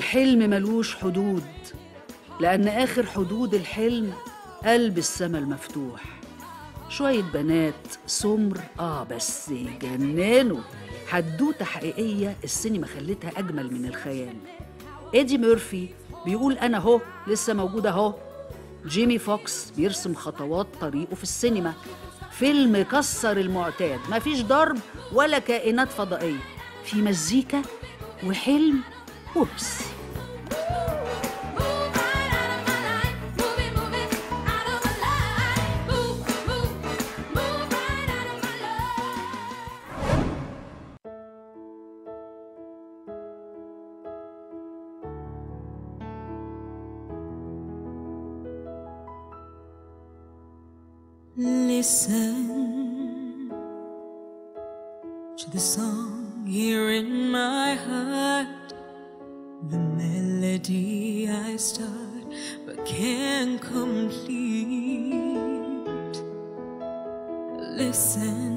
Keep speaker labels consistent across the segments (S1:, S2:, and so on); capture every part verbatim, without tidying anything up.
S1: الحلم ملوش حدود، لأن آخر حدود الحلم قلب السما المفتوح. شوية بنات سمر آه بس يجننوا. حدوتة حقيقية السينما خلتها أجمل من الخيال. إيدي ميرفي بيقول أنا هو لسه موجودة هو. جيمي فوكس بيرسم خطوات طريقه في السينما. فيلم كسر المعتاد، مفيش ضرب ولا كائنات فضائية، في مزيكا وحلم وبس.
S2: Listen to the song here in my heart, the melody I start but can't complete. Listen,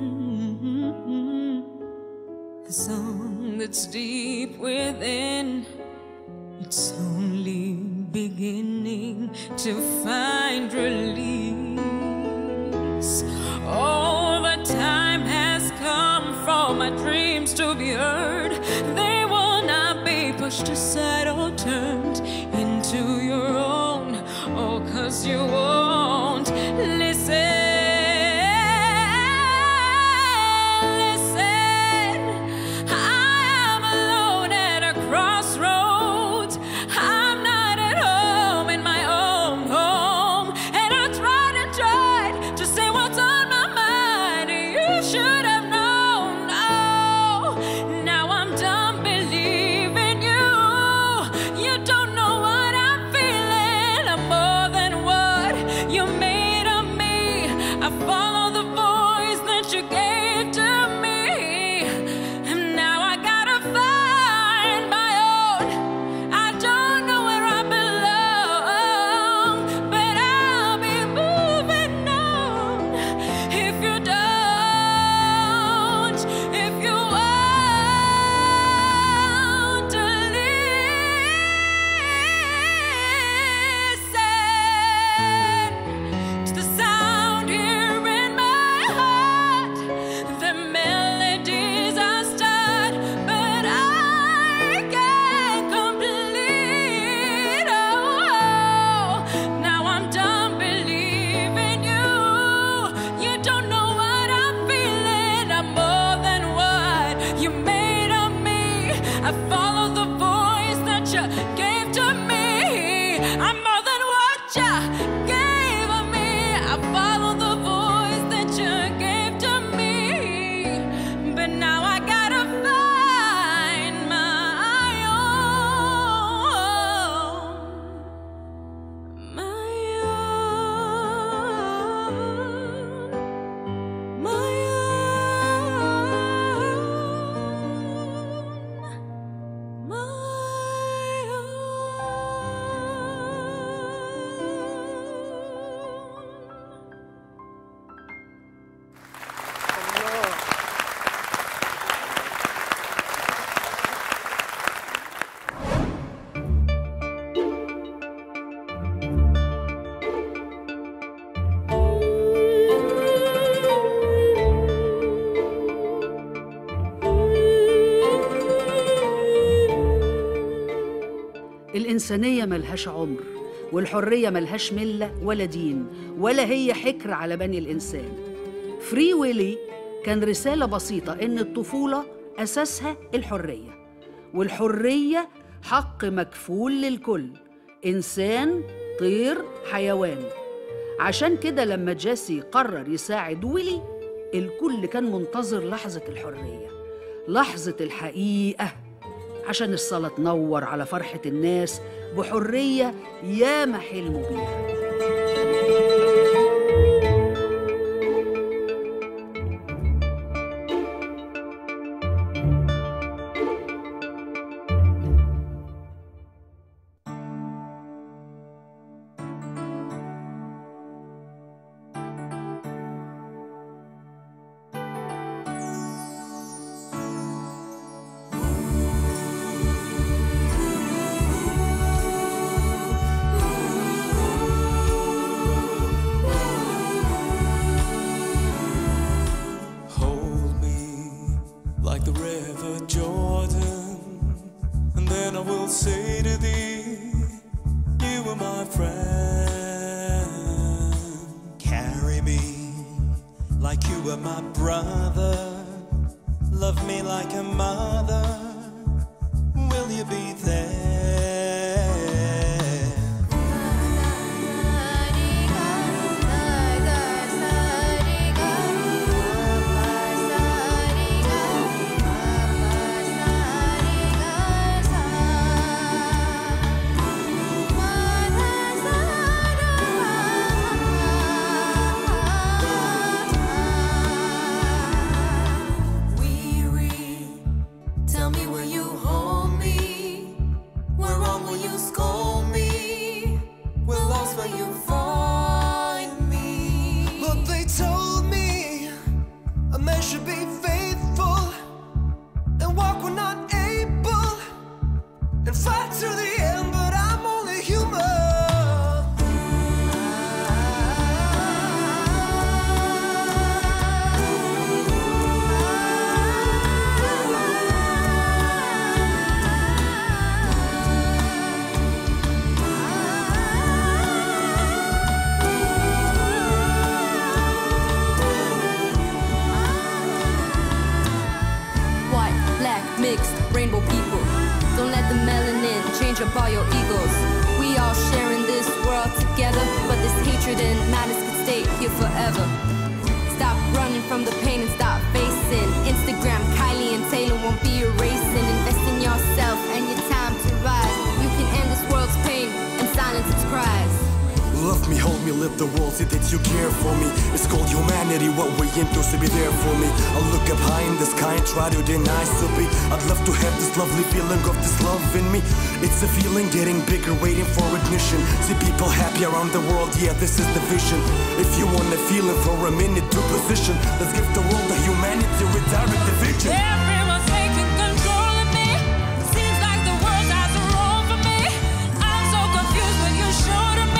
S2: the song that's deep within, it's only beginning to find release. Oh, the time has come for my dreams to be heard. They will not be pushed aside or turned into your own. Oh, 'cause you won't listen. Listen, I am alone at a crossroads. I'm not at home in my own home, and I tried and tried to say what's on my mind. You should have known. Oh, now I'm done believing you. You don't know what I'm feeling. I'm more than what you made of me. I follow the voice that you gave to me, and now I gotta find my own. I don't know where I belong, but I'll be moving on. If you don't, if you want to listen to the sound here in my heart, the melodies I start, but I can't complete. Oh, now I'm done believing you. You don't know what I'm feeling. I'm more than what you made of me. I follow the voice that you gave to me. I'm more than what you gave of me. I follow the voice that you gave to me, but now I gotta find my own, my own, my own, my own.
S1: الإنسانية ملهاش عمر، والحرية ملهاش ملة ولا دين، ولا هي حكر على بني الإنسان. فري ويلي كان رسالة بسيطة إن الطفولة أساسها الحرية، والحرية حق مكفول للكل، إنسان، طير، حيوان. عشان كده لما جيسي قرر يساعد ويلي، الكل كان منتظر لحظة الحرية، لحظة الحقيقة، عشان الصلاة تنور على فرحة الناس بحرية ياما حلموا بيها.
S3: are my brother. Love me like a mother. Will you be there?
S4: Rainbow people, don't let the melanin change up all your egos. We all sharing this world together, but this hatred and madness could stay here forever. Stop running from the pain and stop facing. Instagram, Kylie and Taylor won't be erasing. Invest in yourself and your time to rise. You can end this world's pain and silence its cries.
S5: Love me, hold me, live the world, see that you care for me. It's called humanity, what we're into, so be there for me. I look up high in the sky and try to deny to be. I'd love to have this lovely feeling of this love in me. It's a feeling getting bigger, waiting for ignition. See people happy around the world, yeah, this is the vision. If you want a feeling for a minute to position, let's give the world a humanity with direct division.
S2: Everyone's taking control of me. Seems like the world has a role for me. I'm so confused when you show to me.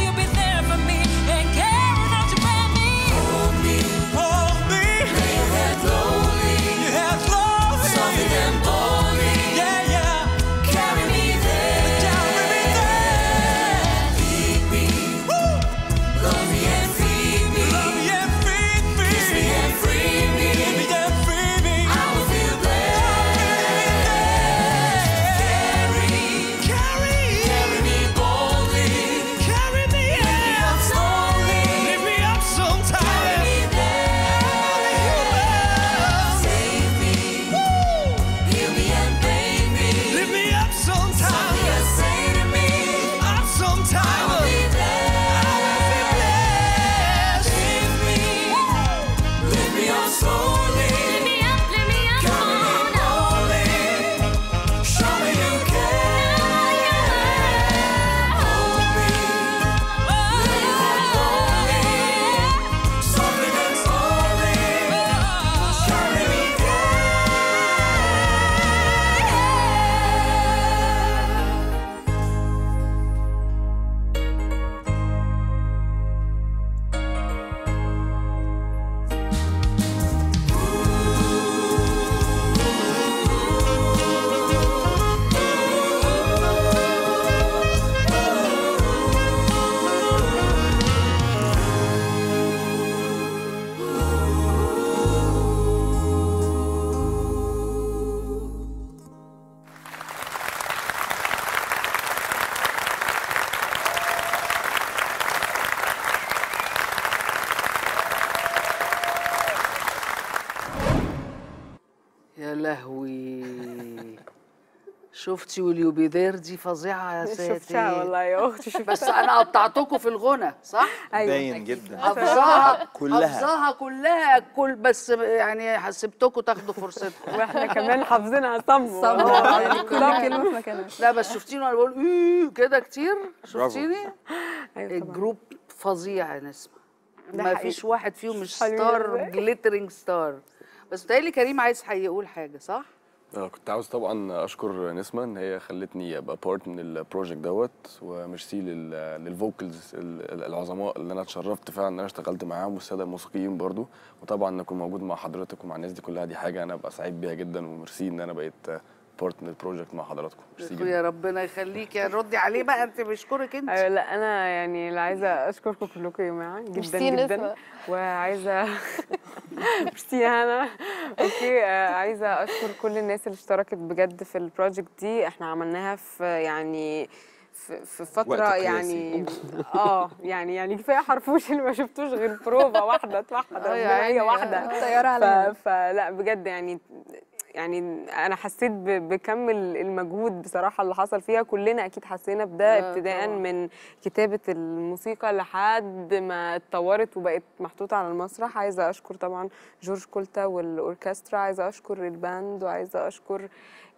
S1: لهوي شفتي واليو بي ذير دي فظيعه يا ساتر.
S6: شفتها والله يا اختي شفتها.
S1: بس انا قطعتكم في الغنى صح؟
S6: ايوه
S3: باين جدا
S1: حافظاها
S3: كلها
S1: حافظاها كلها كل بس يعني حسبتكم تاخدوا فرصتكم
S6: واحنا كمان حافظينها صم
S1: صم
S6: يعني كل كلمه في مكانها.
S1: لا بس شفتيني وانا بقول ايه كده كتير شفتيني؟ الجروب فظيع يا نسمة ما فيش واحد فيهم مش ستار جليترينج ستار. بس بتهيألي كريم عايز هيقول حاجه صح؟
S7: اه كنت عاوز طبعا اشكر نسمة ان هي خلتني ابقى بارت من البروجكت دوت، وميرسي للفوكلز العظماء اللي انا اتشرفت فعلا ان انا اشتغلت معاهم، والساده الموسيقيين برضو، وطبعا ان اكون موجود مع حضرتك ومع الناس دي كلها دي حاجه انا ابقى سعيد بيها جدا، وميرسي ان انا بقيت بارت من البروجكت مع حضراتكم. ميرسي جدا
S1: يا ربنا يخليك يا ردي عليه بقى انت بشكرك انت.
S6: ايوه لا انا يعني اللي عايزه اشكركم كلكم يا جماعه جدا جدا، وعايزه ميرسي يا هنا. اوكي، آه عايزه اشكر كل الناس اللي اشتركت بجد في البروجكت دي. احنا عملناها في يعني في, في فتره يعني اه يعني يعني كفايه حرفوش اللي ما شفتوش غير بروفا واحده توحد ربنا، هي واحده
S8: طياره علينا.
S6: فلا بجد يعني يعني انا حسيت بكم المجهود بصراحه اللي حصل فيها. كلنا اكيد حسينا بده، ابتداء من كتابه الموسيقى لحد ما اتطورت وبقت محطوطه على المسرح. عايزه اشكر طبعا جورج كولتا والاوركسترا، عايزه اشكر الباند، وعايزه اشكر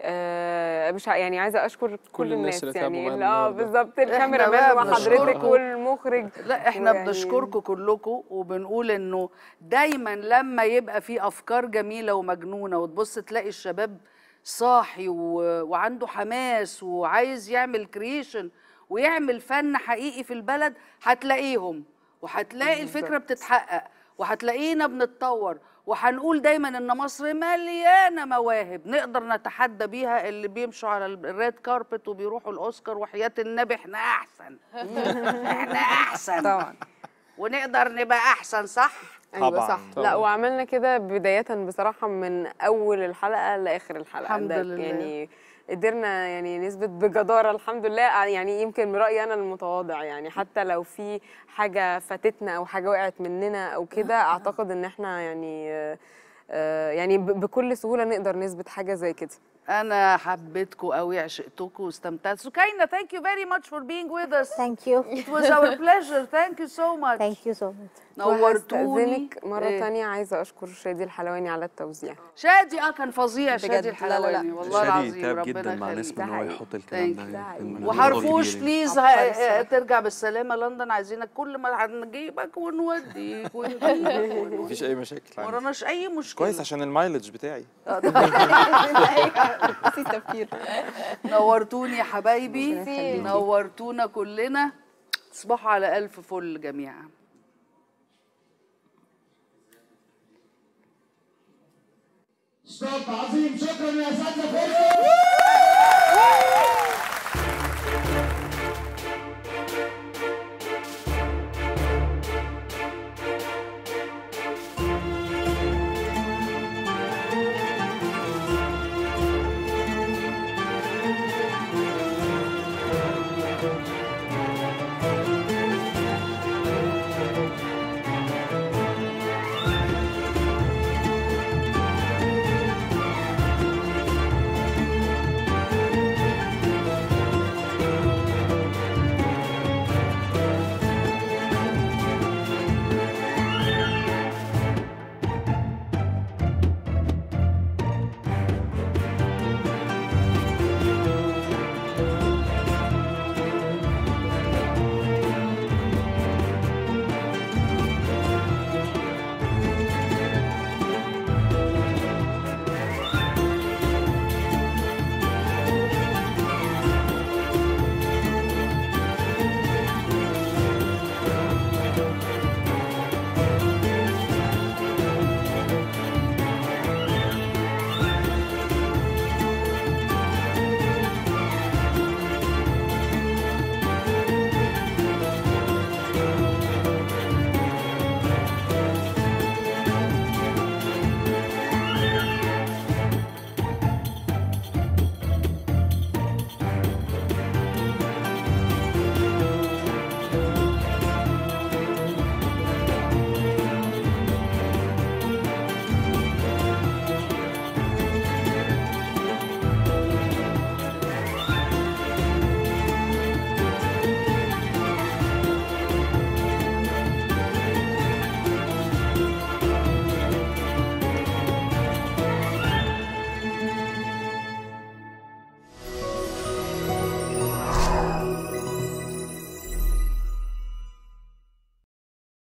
S6: آه مش يعني عايزه اشكر كل, كل الناس, الناس يعني اه بالظبط، الكاميرا مان وحضرتك والمخرج.
S1: لا احنا يعني بنشكركم كلكم، وبنقول انه دايما لما يبقى في افكار جميله ومجنونه وتبص تلاقي الشباب صاحي و... وعنده حماس وعايز يعمل كرييشن ويعمل فن حقيقي في البلد، هتلاقيهم وهتلاقي الفكره بتتحقق وهتلاقينا بنتطور، وهنقول دايما ان مصر مليانه مواهب نقدر نتحدى بيها اللي بيمشوا على الريد كاربت وبيروحوا الاوسكار، وحياه النبي احنا احسن. احنا احسن طبعا، ونقدر نبقى احسن. صح؟
S6: ايوه طبعًا صح طبعًا. لا وعملنا كده بدايه بصراحه من اول الحلقه لاخر الحلقه.
S1: الحمد لله.
S6: يعني قدرنا يعني نثبت بجداره الحمد لله. يعني يمكن من رايي انا المتواضع، يعني حتى لو في حاجه فاتتنا او حاجه وقعت مننا او كده، اعتقد ان احنا يعني آه يعني بكل سهوله نقدر نثبت حاجه زي كده.
S1: أنا حبيتكم قوي، عشقتكم واستمتعت. سكينة, thank you very much for being with us.
S8: Thank you.
S1: It was our pleasure. Thank you so much.
S8: Thank you so much.
S6: نورتوني. مرة إيه؟ تانية عايزة أشكر شادي الحلواني على التوزيع.
S1: شادي اه كان فظيع شادي الحلواني. لا لا لا. والله العظيم
S9: ربنا جدا مع نسمة ان هو يحط الكلام ده.
S1: وحرفوش بليز ترجع بالسلامة لندن، عايزينك كل ما هنجيبك ونوديك ونجيبك.
S9: مفيش أي مشاكل،
S1: ما وراناش أي مشكلة.
S9: كويس عشان المايلج بتاعي.
S8: في التفكير.
S1: نورتوني يا حبايبي، نورتونا كلنا. تصبحوا على ألف فل جميعا.
S10: ستوب عظيم، شكرا يا اساتذه.